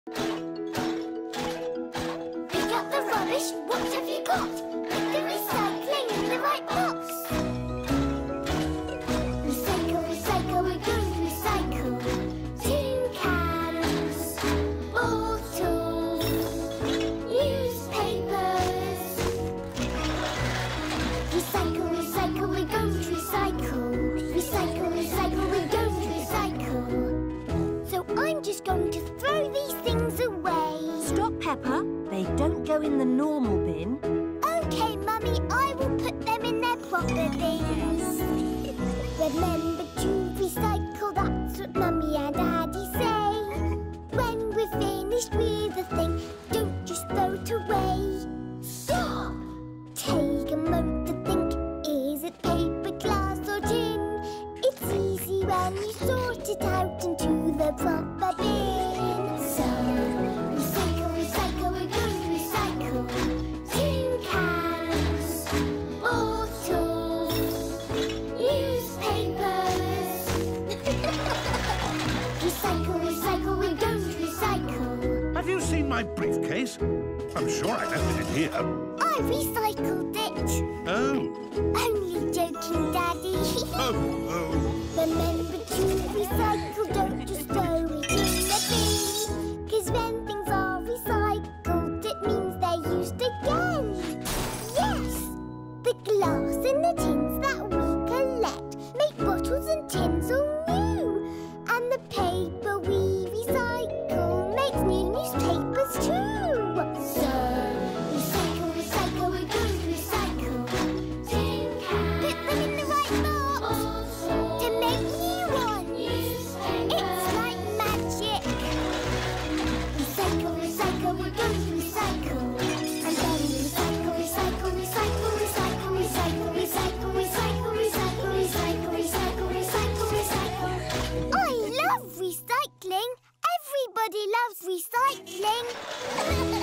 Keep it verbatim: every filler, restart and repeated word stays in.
Pick up the rubbish, what have you got? Put the recycling in the right box. Recycle, recycle, we're going to recycle. Tin cans, bottles, newspapers. Recycle, recycle, we're going to recycle. Recycle, recycle, we're going to recycle. So I'm just going to throw these things away. Stop, Peppa. They don't go in the normal bin. OK, Mummy, I will put them in their proper bins. Remember to recycle, that's what Mummy and Daddy say. When we're finished with a thing, don't just throw it away. Stop! Take a moment to think, is it paper, glass or tin? It's easy when you sort it out into the proper bin. So, recycle, recycle, we're going to recycle. Tin cans, bottles, newspapers. Recycle, recycle, we're going to recycle. Have you seen my briefcase? I'm sure I left it in here. I recyced it. Oh. Only joking, Daddy. Oh, oh. Remember to recycle, don't just throw it in the bin. 'Cause when things are recycled, it means they're used again. Yes! The glass and the tins that we collect make bottles and tins all new. And the paper we recycle makes new newspapers too. So, recycle, recycle, we're going to recycle. Tin cans. Put them in the right box to make new ones. It's like magic. Recycle, recycle, we're going to recycle. And then recycle, recycle, recycle, recycle, recycle, recycle, recycle, recycle, recycle, recycle, recycle, recycle. I love recycling. Everybody loves recycling.